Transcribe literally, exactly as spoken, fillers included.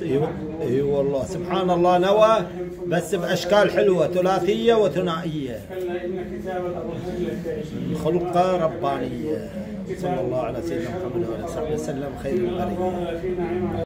اي والله سبحان الله نوى بس باشكال حلوه ثلاثيه وثنائيه. كلا ان كتاب الابرار خلقه ربانيه. صلى الله على سيدنا محمد وعلى اله وصحبه وسلم خير البريه.